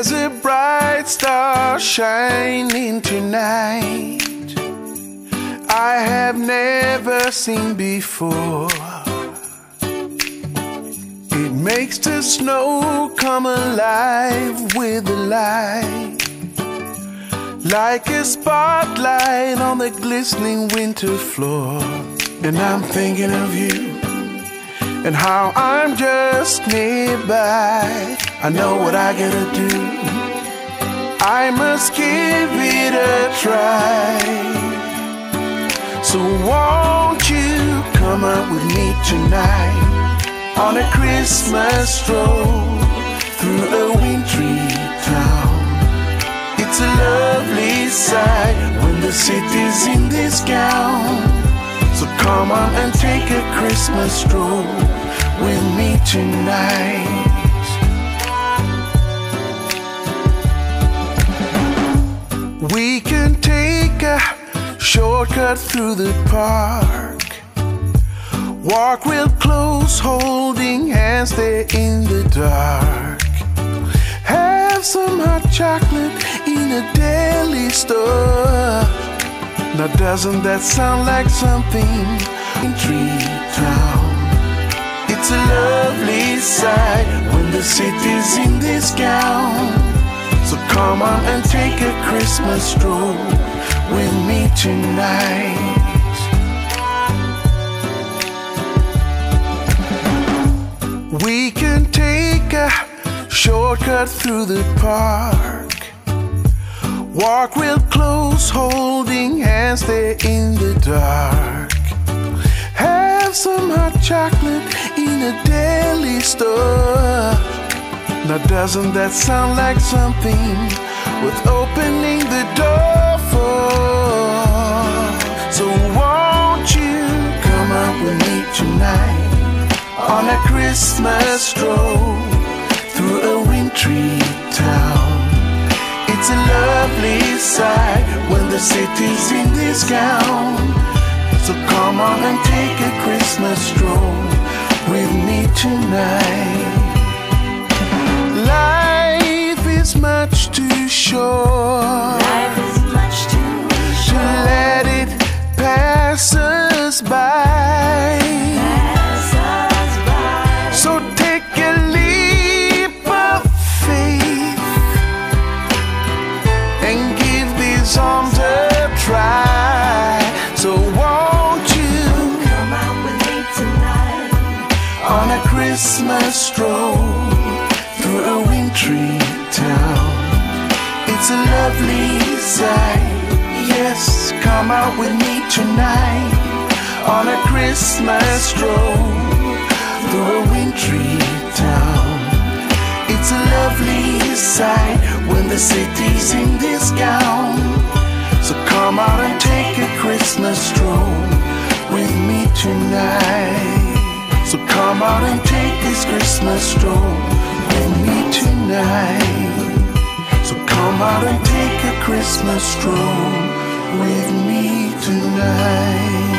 There's a bright star shining tonight I have never seen before. It makes the snow come alive with the light, like a spotlight on the glistening winter floor. And I'm thinking of you and how I'm just nearby. I know what I gotta do, I must give it a try. So won't you come out with me tonight on a Christmas stroll through a wintry town? It's a lovely sight when the city's in this gown. So come on and take a Christmas stroll with me tonight. We can take a shortcut through the park, walk real close, holding hands there in the dark. Have some hot chocolate in a deli store. Now doesn't that sound like something in Tree Town? It's a lovely sight when the city's in this gown. So come on and take a Christmas stroll with me tonight. We can take a shortcut through the park, walk real close, holding hands there in the dark. Have some hot chocolate in a deli store. Now doesn't that sound like something worth opening the door for? So won't you come out with me tonight on a Christmas stroll through a wintry town? It's a lovely sight when the city's in this gown. So come on and take a Christmas stroll with me tonight. Life is much too short, life is much too short to let it pass us by. So take a leap of faith and give these arms a try. So won't you come out with me tonight on a Christmas stroll through a wintry town? It's a lovely sight. Yes, come out with me tonight on a Christmas stroll through a wintry town. It's a lovely sight when the city's in this gown. So come out and take a Christmas stroll with me tonight. So come out and take this Christmas stroll with me tonight. So come out and take a Christmas stroll with me tonight.